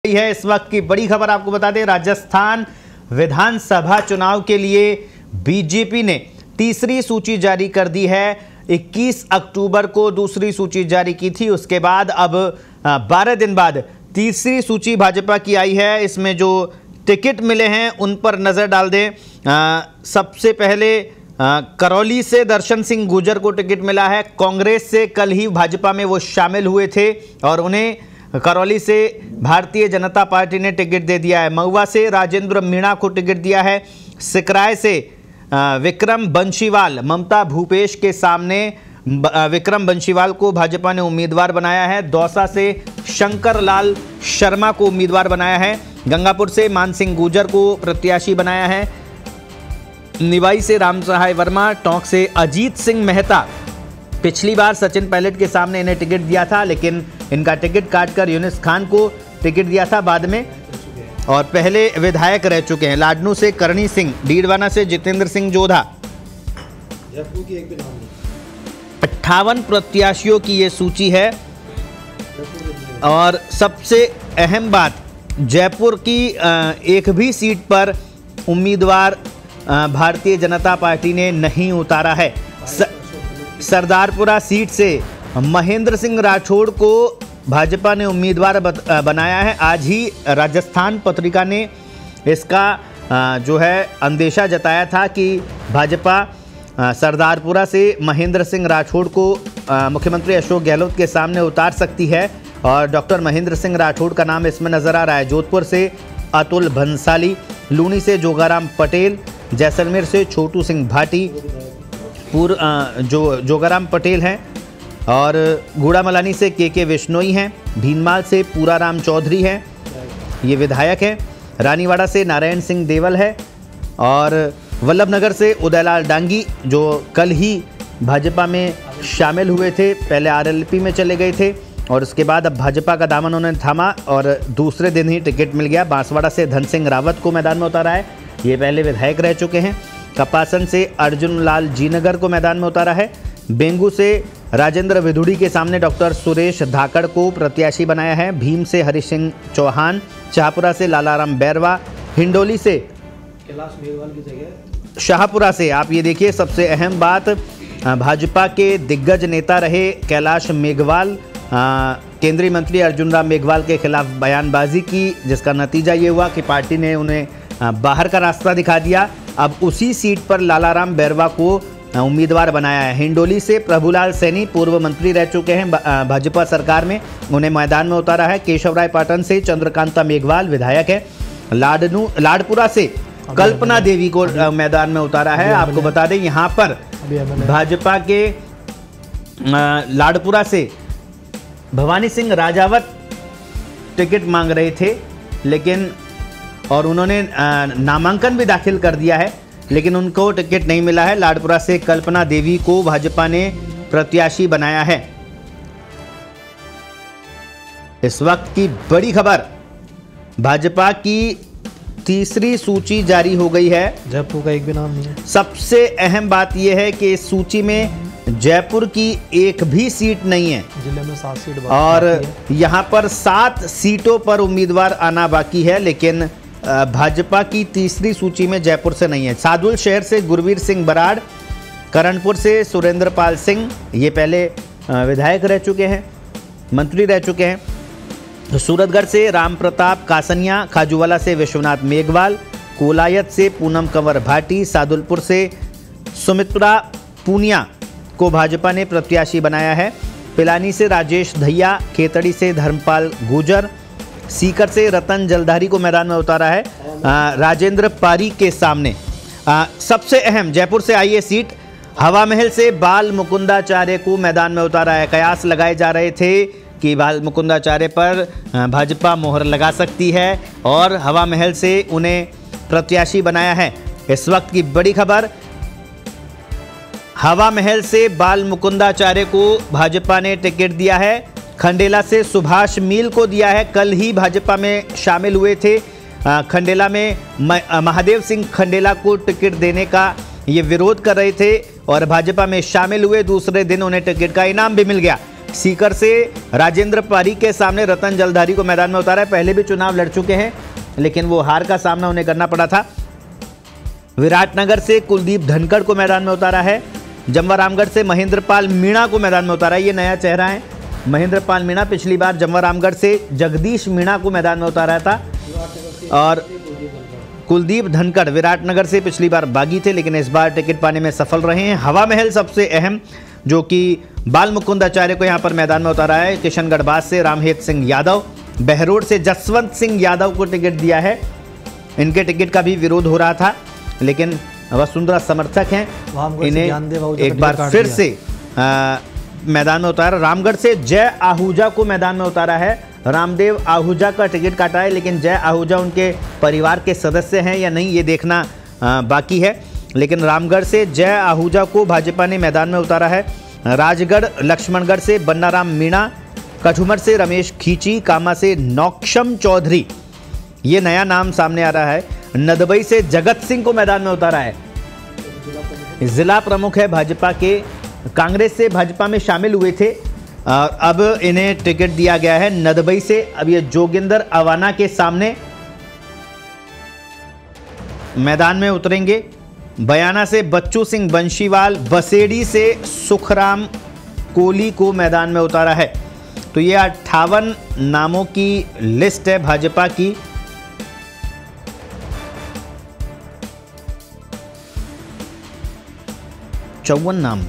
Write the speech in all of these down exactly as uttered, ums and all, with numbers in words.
है इस वक्त की बड़ी खबर आपको बता दें, राजस्थान विधानसभा चुनाव के लिए बीजेपी ने तीसरी सूची जारी कर दी है। इक्कीस अक्टूबर को दूसरी सूची जारी की थी, उसके बाद अब बारह दिन बाद तीसरी सूची भाजपा की आई है। इसमें जो टिकट मिले हैं उन पर नजर डाल दें। आ, सबसे पहले आ, करौली से दर्शन सिंह गुर्जर को टिकट मिला है। कांग्रेस से कल ही भाजपा में वो शामिल हुए थे और उन्हें करौली से भारतीय जनता पार्टी ने टिकट दे दिया है। महुआ से राजेंद्र मीणा को टिकट दिया है। सिकराय से विक्रम बंशीवाल, ममता भूपेश के सामने विक्रम बंशीवाल को भाजपा ने उम्मीदवार बनाया है। दौसा से शंकर लाल शर्मा को उम्मीदवार बनाया है। गंगापुर से मान सिंह गुर्जर को प्रत्याशी बनाया है। निवाई से राम सहाय वर्मा, टोंक से अजीत सिंह मेहता, पिछली बार सचिन पायलट के सामने इन्हें टिकट दिया था, लेकिन इनका टिकट काटकर यूनिस खान को टिकट दिया था बाद में, और पहले विधायक रह चुके हैं। लाडनू से करणी सिंह, डीडवाना से जितेंद्र सिंह जोधा। अट्ठावन प्रत्याशियों की ये सूची है। और सबसे अहम बात, जयपुर की एक भी सीट पर उम्मीदवार भारतीय जनता पार्टी ने नहीं उतारा है। स... सरदारपुरा सीट से महेंद्र सिंह राठौड़ को भाजपा ने उम्मीदवार बनाया है। आज ही राजस्थान पत्रिका ने इसका जो है अंदेशा जताया था कि भाजपा सरदारपुरा से महेंद्र सिंह राठौड़ को मुख्यमंत्री अशोक गहलोत के सामने उतार सकती है, और डॉक्टर महेंद्र सिंह राठौड़ का नाम इसमें नजर आ रहा है। जोधपुर से अतुल भंसाली, लूनी से जोगाराम पटेल, जैसलमेर से छोटू सिंह भाटी, पूर्व जो जोगाराम पटेल हैं, और गुड़ामलानी से के के विश्नोई हैं, भीनमाल से पूराराम चौधरी हैं, ये विधायक हैं, रानीवाड़ा से नारायण सिंह देवल है, और वल्लभनगर से उदयलाल डांगी जो कल ही भाजपा में शामिल हुए थे, पहले आरएलपी में चले गए थे और उसके बाद अब भाजपा का दामन उन्होंने थामा और दूसरे दिन ही टिकट मिल गया। बांसवाड़ा से धन सिंह रावत को मैदान में उतारा है, ये पहले विधायक रह चुके हैं। कपासन से अर्जुन लाल जीनगर को मैदान में उतारा है। बेंगू से राजेंद्र विधुड़ी के सामने डॉक्टर सुरेश धाकड़ को प्रत्याशी बनाया है। भीम से हरि सिंह चौहान, शाहपुरा से लालाराम बैरवा, हिंडोली से कैलाश मेघवाल की जगह शाहपुरा से, आप ये देखिए सबसे अहम बात, भाजपा के दिग्गज नेता रहे कैलाश मेघवाल, केंद्रीय मंत्री अर्जुन राम मेघवाल के खिलाफ बयानबाजी की, जिसका नतीजा ये हुआ कि पार्टी ने उन्हें बाहर का रास्ता दिखा दिया। अब उसी सीट पर लालाराम बैरवा को उम्मीदवार बनाया है। हिंडोली से प्रभुलाल सैनी, पूर्व मंत्री रह चुके हैं भाजपा सरकार में, उन्हें मैदान में उतारा है। केशवराय पाटन से चंद्रकांता मेघवाल विधायक है। लाडनू लाडपुरा से कल्पना देवी को मैदान में उतारा है। आपको बता दें यहाँ पर भाजपा के लाडपुरा से भवानी सिंह राजावत टिकट मांग रहे थे, लेकिन और उन्होंने नामांकन भी दाखिल कर दिया है, लेकिन उनको टिकट नहीं मिला है। लाडपुरा से कल्पना देवी को भाजपा ने प्रत्याशी बनाया है। इस वक्त की बड़ी खबर, भाजपा की तीसरी सूची जारी हो गई है। जयपुर का एक भी नाम नहीं है। सबसे अहम बात यह है कि इस सूची में जयपुर की एक भी सीट नहीं है। जिले में सात सीट और यहाँ पर सात सीटों पर उम्मीदवार आना बाकी है, लेकिन भाजपा की तीसरी सूची में जयपुर से नहीं है। सादुल शहर से गुरवीर सिंह बराड़, करणपुर से सुरेंद्र पाल सिंह, ये पहले विधायक रह चुके हैं, मंत्री रह चुके हैं। सूरतगढ़ से राम प्रताप कासनिया, खाजूवाला से विश्वनाथ मेघवाल, कोलायत से पूनम कंवर भाटी, सादुलपुर से सुमित्रा पूनिया को भाजपा ने प्रत्याशी बनाया है। पिलानी से राजेश धैया, खेतड़ी से धर्मपाल गुर्जर, सीकर से रतन जलधारी को मैदान में उतारा है आ, राजेंद्र पारी के सामने। आ, सबसे अहम जयपुर से आई है सीट, हवा महल से बाल मुकुंदाचार्य को मैदान में उतारा है। कयास लगाए जा रहे थे कि बाल मुकुंदाचार्य पर भाजपा मोहर लगा सकती है और हवा महल से उन्हें प्रत्याशी बनाया है। इस वक्त की बड़ी खबर, हवा महल से बाल मुकुंदाचार्य को भाजपा ने टिकट दिया है। खंडेला से सुभाष मील को दिया है, कल ही भाजपा में शामिल हुए थे। खंडेला में महादेव सिंह खंडेला को टिकट देने का ये विरोध कर रहे थे और भाजपा में शामिल हुए, दूसरे दिन उन्हें टिकट का इनाम भी मिल गया। सीकर से राजेंद्र पारी के सामने रतन जलधारी को मैदान में उतारा है। पहले भी चुनाव लड़ चुके हैं लेकिन वो हार का सामना उन्हें करना पड़ा था। विराटनगर से कुलदीप धनखड़ को मैदान में उतारा है। जमवारामगढ़ से महेंद्रपाल मीणा को मैदान में उतारा है। ये नया चेहरा है महेंद्रपाल मीणा, पिछली बार जमवारामगढ़ से जगदीश मीणा को मैदान में उतारा था। और कुलदीप धनखड़ विराटनगर से पिछली बार बागी थे लेकिन इस बार टिकट पाने में सफल रहे हैं। हवा महल सबसे अहम, जो कि बाल मुकुंद आचार्य को यहां पर मैदान में उतारा है। किशनगढ़ बास से रामहेत सिंह यादव, बहरोड से जसवंत सिंह यादव को टिकट दिया है। इनके टिकट का भी विरोध हो रहा था लेकिन वसुंधरा समर्थक हैं, इन्हें एक बार फिर से आ, मैदान में उतारा। रामगढ़ से जय आहूजा को मैदान में उतारा है। रामदेव आहूजा का टिकट काटा है लेकिन जय आहूजा उनके परिवार के सदस्य हैं या नहीं ये देखना आ, बाकी है। लेकिन रामगढ़ से जय आहूजा को भाजपा ने मैदान में उतारा है। राजगढ़ लक्ष्मणगढ़ से बन्नाराम मीणा, कठुमर से रमेश खींची, कामा से नौक्षम चौधरी, ये नया नाम सामने आ रहा है। नदबई से जगत सिंह को मैदान में उतारा है। जिला प्रमुख है भाजपा के, कांग्रेस से भाजपा में शामिल हुए थे और अब इन्हें टिकट दिया गया है नदबई से। अब ये जोगिंदर अवाना के सामने मैदान में उतरेंगे। बयाना से बच्चू सिंह बंशीवाल, बसेड़ी से सुखराम कोहली को मैदान में उतारा है। तो ये अट्ठावन नामों की लिस्ट है भाजपा की। चौवन नाम।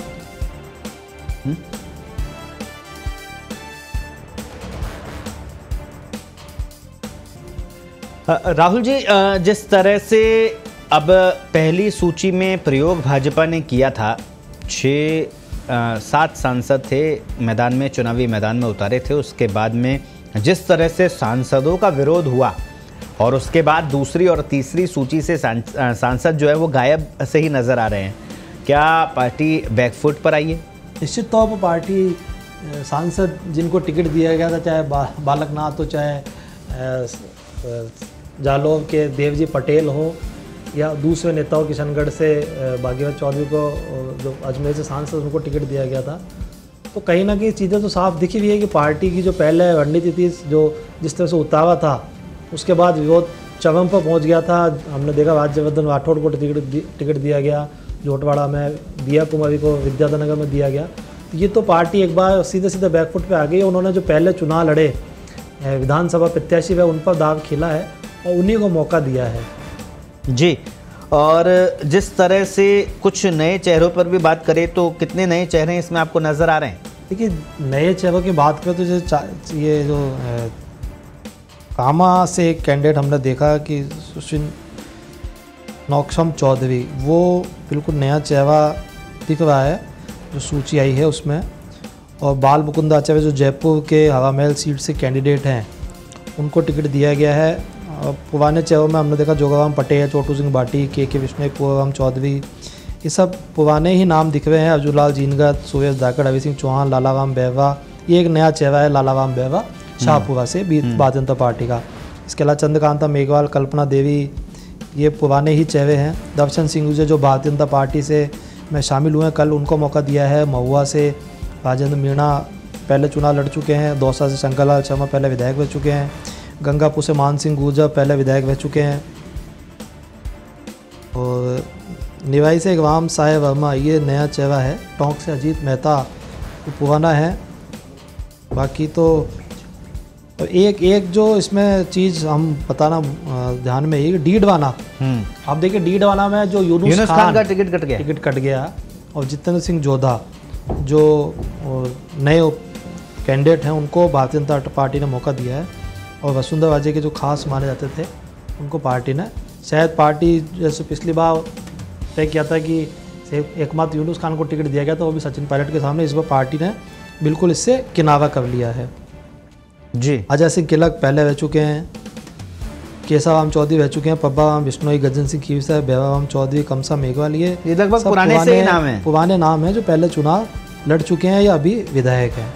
राहुल जी, जिस तरह से अब पहली सूची में प्रयोग भाजपा ने किया था, छः सात सांसद थे मैदान में, चुनावी मैदान में उतारे थे। उसके बाद में जिस तरह से सांसदों का विरोध हुआ और उसके बाद दूसरी और तीसरी सूची से सांसद जो है वो गायब से ही नज़र आ रहे हैं, क्या पार्टी बैकफुट पर आई है? निश्चित तौर पर पार्टी सांसद जिनको टिकट दिया गया था, चाहे बा, बालकनाथ हो, चाहे जालौर के देवजी पटेल हो या दूसरे नेताओं, किशनगढ़ से भाग्यवत चौधरी को जो अजमेर से सांसद उनको टिकट दिया गया था, तो कहीं ना कहीं चीज़ें तो साफ दिखी हुई है कि पार्टी की जो पहले रणनीति थी, जो जिस तरह से उतावा था, उसके बाद विरोध चरम पर पहुंच गया था। हमने देखा राज्यवर्धन राठौड़ को टिकट टिकट दिया गया, जोटवाड़ा में दिया कुमारी को विद्याधर में दिया गया। ये तो पार्टी एक बार सीधे सीधे बैकफुट पे आ गई। उन्होंने जो पहले चुनाव लड़े विधानसभा प्रत्याशी वह उन पर दाव खिला है और उन्हीं को मौका दिया है जी। और जिस तरह से कुछ नए चेहरों पर भी बात करें तो कितने नए चेहरे इसमें आपको नज़र आ रहे हैं? देखिए, नए चेहरों की बात करें तो जो ये जो कामा से एक कैंडिडेट हमने देखा कि सुशील नौक्षम चौधरी, वो बिल्कुल नया चेहरा दिख रहा है जो सूची आई है उसमें। और बाल मुकुंद आचार्य जो जयपुर के हवा महल सीट से कैंडिडेट हैं, उनको टिकट दिया गया है। और पुराने चेहरों में हमने देखा जोगाराम पटेल, छोटू सिंह भाटी, के के विष्णु, पूर्वराम चौधरी, ये सब पुराने ही नाम दिख रहे हैं। अर्जुनलाल जीनगत, सुरेश धाकड़, रवि सिंह चौहान, लालाराम बेहवा, ये एक नया चेहरा है लालाराम बेहवा शाहपुरा से भारतीय जनता पार्टी का। इसके अलावा चंद्रकांता मेघवाल, कल्पना देवी, ये पुराने ही चेहरे हैं। दर्शन सिंह जो भारतीय जनता पार्टी से में शामिल हुए हैं, कल उनको मौका दिया है। महुआ से राजेंद्र मीणा पहले चुनाव लड़ चुके हैं। दौसा से शंकरलाल शर्मा पहले विधायक रह चुके हैं। गंगापुर से मान सिंह गुर्जर पहले विधायक रह चुके हैं। और निवाई से राम साहेब वर्मा, ये नया चेहरा है। टोंक से अजीत मेहता, तो पुराना है। बाकी तो तो एक एक जो इसमें चीज़ हम बताना ध्यान में है, डीडवाना। आप देखिए, डीडवाना में जो यूनुस, यूनुस खान, खान का टिकट कट गया टिकट कट गया और जितेंद्र सिंह जोधा जो नए कैंडिडेट हैं, उनको भारतीय जनता पार्टी ने मौका दिया है। और वसुंधरा राजे के जो खास माने जाते थे, उनको पार्टी ने, शायद पार्टी जैसे पिछली बार तय किया था कि एकमात्र यूनुस खान को टिकट दिया गया था, वो भी सचिन पायलट के सामने, इस बार पार्टी ने बिल्कुल इससे किनारा कर लिया है जी। अजय सिंह किलक पहले रह चुके हैं। केशवराम चौधरी रह चुके हैं। पब्बा राम बिश्नोई, गजन सिंह खीवसा, बेवाराम चौधरी, कमसा मेघवाल, ये लगभग पुराने से ही नाम है, पुराने नाम हैं जो पहले चुनाव लड़ चुके हैं या अभी विधायक हैं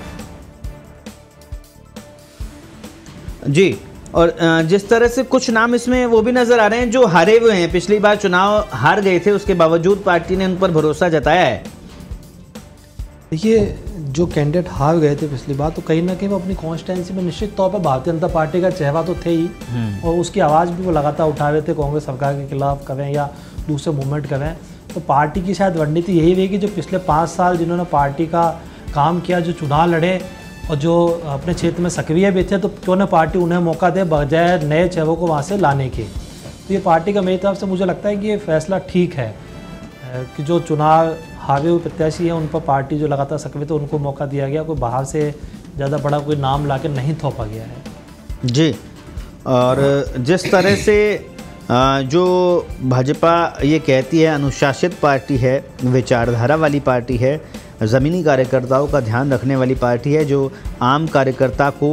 जी। और जिस तरह से कुछ नाम इसमें वो भी नजर आ रहे हैं जो हारे हुए हैं, पिछली बार चुनाव हार गए थे, उसके बावजूद पार्टी ने उन पर भरोसा जताया है। देखिए, जो कैंडिडेट हार गए थे पिछली बार, तो कहीं ना कहीं वो अपनी कॉन्स्टिट्यूंसी में निश्चित तौर पर भारतीय जनता पार्टी का चेहरा तो थे ही, और उसकी आवाज़ भी वो लगातार उठा रहे थे कांग्रेस सरकार के खिलाफ करें या दूसरे मूवमेंट करें। तो पार्टी की शायद रणनीति यही रही कि जो पिछले पाँच साल जिन्होंने पार्टी का काम किया, जो चुनाव लड़े और जो अपने क्षेत्र में सक्रिय भी थे, तो क्यों ना पार्टी उन्हें मौका दे बजाय नए चेहरों को वहाँ से लाने के। तो ये पार्टी का मेरी तरफ से मुझे लगता है कि ये फैसला ठीक है कि जो चुनाव हारे हुए प्रत्याशी हैं उन पर पार्टी जो लगातार सक्रिय थे उनको मौका दिया गया, कोई बाहर से ज़्यादा बड़ा कोई नाम लाके नहीं थोपा गया है। जी, और जिस तरह से जो भाजपा ये कहती है अनुशासित पार्टी है, विचारधारा वाली पार्टी है, ज़मीनी कार्यकर्ताओं का ध्यान रखने वाली पार्टी है, जो आम कार्यकर्ता को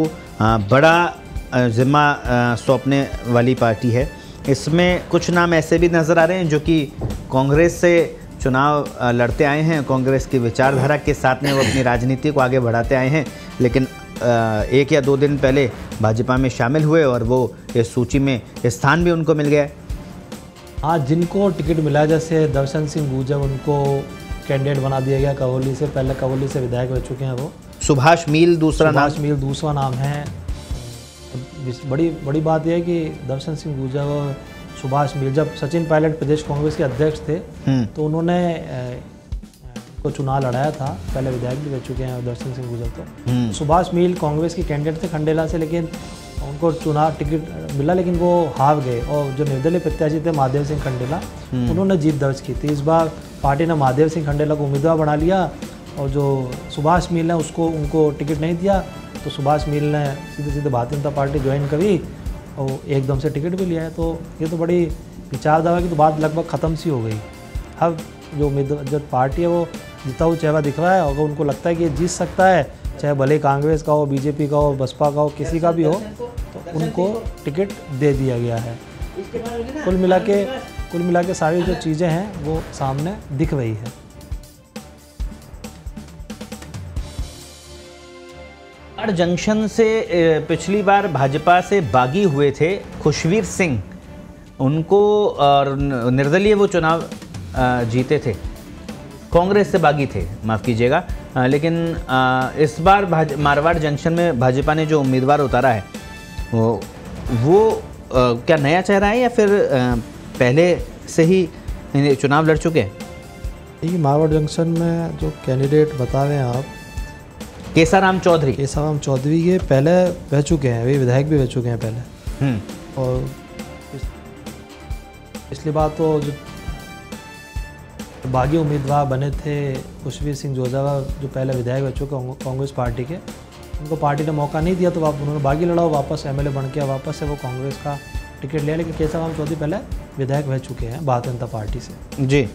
बड़ा जिम्मा सौंपने वाली पार्टी है, इसमें कुछ नाम ऐसे भी नज़र आ रहे हैं जो कि कांग्रेस से चुनाव लड़ते आए हैं, कांग्रेस की विचारधारा के साथ में वो अपनी राजनीति को आगे बढ़ाते आए हैं, लेकिन एक या दो दिन पहले भाजपा में शामिल हुए और वो इस सूची में स्थान भी उनको मिल गया। हाँ, जिनको टिकट मिला, जैसे दर्शन सिंह गुर्जर, उनको कैंडिडेट बना दिया गया करौली से, पहले करौली से विधायक रह चुके हैं वो। सुभाष मील दूसरा नाम सुभाष मील दूसरा नाम है। बड़ी बड़ी बात यह है कि दर्शन सिंह गुर्जर और सुभाष मील, जब सचिन पायलट प्रदेश कांग्रेस के अध्यक्ष थे तो उन्होंने को चुनाव लड़ाया था, पहले विधायक भी रह चुके हैं दर्शन सिंह गुर्जर। तो सुभाष मील कांग्रेस के कैंडिडेट थे खंडेला से, लेकिन उनको चुनाव टिकट मिला लेकिन वो हार गए, और जो निर्दलीय प्रत्याशी थे महादेव सिंह खंडेला, उन्होंने जीत दर्ज की थी। इस बार पार्टी ने महादेव सिंह खंडेला को उम्मीदवार बना लिया, और जो सुभाष मील ने उसको उनको टिकट नहीं दिया, तो सुभाष मील ने सीधे सीधे भारतीय जनता पार्टी ज्वाइन करी और एकदम से टिकट भी लिया है। तो ये तो बड़ी विचारधारा की तो बात लगभग ख़त्म सी हो गई। अब जो उम्मीदवार जो पार्टी है वो जीता हुआ चेहरा दिख रहा है, अगर उनको लगता है कि ये जीत सकता है, चाहे भले कांग्रेस का हो, बीजेपी का हो, बसपा का हो, किसी का भी हो, तो उनको टिकट दे दिया गया है। कुल मिला के कुल मिला के सारी जो चीज़ें हैं वो सामने दिख रही है। जंक्शन से पिछली बार भाजपा से बागी हुए थे खुशवीर सिंह, उनको और निर्दलीय वो चुनाव जीते थे, कांग्रेस से बागी थे, माफ़ कीजिएगा, लेकिन इस बार मारवाड़ जंक्शन में भाजपा ने जो उम्मीदवार उतारा है वो, वो क्या नया चेहरा है या फिर पहले से ही चुनाव लड़ चुके हैं? देखिए, मारवाड़ जंक्शन में जो कैंडिडेट बता रहे हैं आप, केसाराम चौधरी केसाराम चौधरी ये पहले रह चुके हैं, वे विधायक भी रह चुके हैं पहले। और पिछली बार तो जो बागी उम्मीदवार बने थे खुशवीर सिंह जोजावा, जो पहले विधायक रह चुके कांग्रेस पार्टी के, उनको पार्टी ने मौका नहीं दिया, तो आप उन्होंने बागी लड़ा, वापस एमएलए बन के वापस से वो कांग्रेस का टिकट लिया। लेकिन केसाराम चौधरी पहले विधायक रह चुके हैं भारतीय जनता पार्टी से। जी,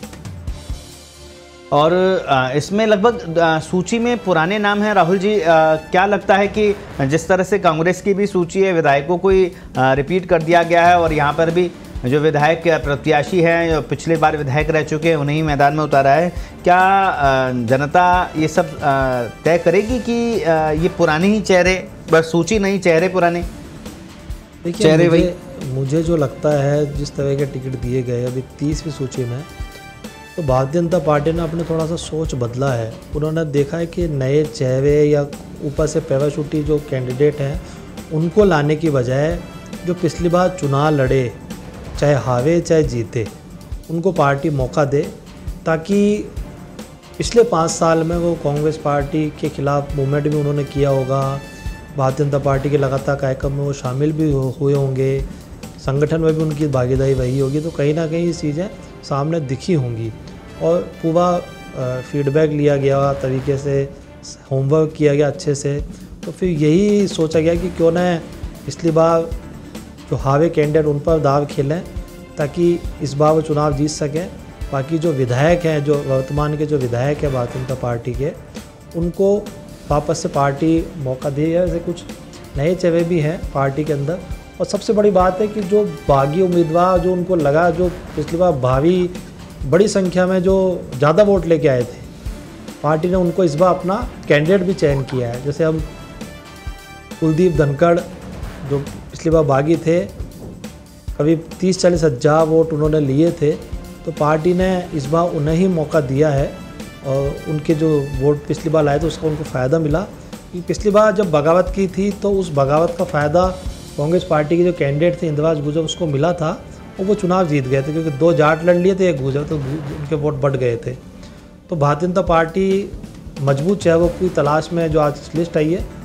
और इसमें लगभग सूची में पुराने नाम हैं। राहुल जी, क्या लगता है कि जिस तरह से कांग्रेस की भी सूची है, विधायकों को ही रिपीट कर दिया गया है और यहाँ पर भी जो विधायक प्रत्याशी हैं, जो पिछले बार विधायक रह चुके हैं, उन्हें मैदान में उतारा है, क्या जनता ये सब तय करेगी कि ये पुराने ही चेहरे, बस सूची नहीं, चेहरे पुराने? देखिए, चेहरे वही मुझे जो लगता है, जिस तरह के टिकट दिए गए अभी तीसवीं सूची में, तो भारतीय जनता पार्टी ने अपने थोड़ा सा सोच बदला है। उन्होंने देखा है कि नए चेहरे या ऊपर से पैराशूटी जो कैंडिडेट हैं उनको लाने की बजाय जो पिछली बार चुनाव लड़े, चाहे हारे चाहे जीते, उनको पार्टी मौका दे, ताकि पिछले पाँच साल में वो कांग्रेस पार्टी के खिलाफ मूवमेंट भी उन्होंने किया होगा, भारतीय जनता पार्टी के लगातार कार्यक्रम में वो शामिल भी हुए होंगे, संगठन में भी उनकी भागीदारी वही होगी, तो कहीं ना कहीं ये चीज़ें सामने दिखी होंगी और पूरा फीडबैक लिया गया तरीके से, होमवर्क किया गया अच्छे से। तो फिर यही सोचा गया कि क्यों ना पिछली बार जो हारे कैंडिडेट उन पर दाव खेलें, ताकि इस बार वो चुनाव जीत सकें। बाकी जो विधायक हैं, जो वर्तमान के जो विधायक हैं भारतीय जनता पार्टी के, उनको वापस से पार्टी मौका दे। ऐसे कुछ नए चेहरे भी हैं पार्टी के अंदर। और सबसे बड़ी बात है कि जो बागी उम्मीदवार जो उनको लगा, जो पिछली बार भावी बड़ी संख्या में जो ज़्यादा वोट लेके आए थे, पार्टी ने उनको इस बार अपना कैंडिडेट भी चयन किया है। जैसे हम कुलदीप धनखड़ जो पिछली बार बागी थे, करीब तीस चालीस हज़ार वोट उन्होंने लिए थे, तो पार्टी ने इस बार उन्हें ही मौका दिया है और उनके जो वोट पिछली बार लाए थे उसका उनको फ़ायदा मिला। कि पिछली बार जब बगावत की थी तो उस बगावत का फ़ायदा कांग्रेस पार्टी के जो कैंडिडेट थे इंदवाज गुजर उसको मिला था और वो चुनाव जीत गए थे, क्योंकि दो जाट लड़ लिए थे, एक गुजर, तो उनके वोट बढ़ गए थे। तो भारतीय जनता पार्टी मजबूत चाहे वो कोई तलाश में जो आज लिस्ट आई है